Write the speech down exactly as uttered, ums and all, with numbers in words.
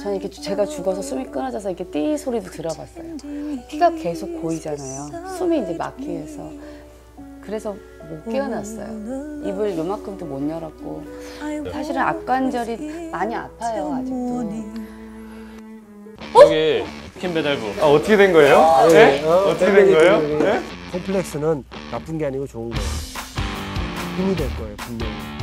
저는 이렇게 제가 죽어서 숨이 끊어져서 이렇게 띠 소리도 들어봤어요. 피가 계속 고이잖아요. 숨이 이제 막히면서. 그래서 못 깨어났어요. 입을 요만큼도 못 열었고 사실은 앞관절이 많이 아파요 아직도. 여기 치킨 배달부. 아, 어떻게 된 거예요? 아, 네? 네. 어, 어떻게 된 거예요? 네? 콤플렉스는 나쁜 게 아니고 좋은 거예요. 힘이 될 거예요 분명히.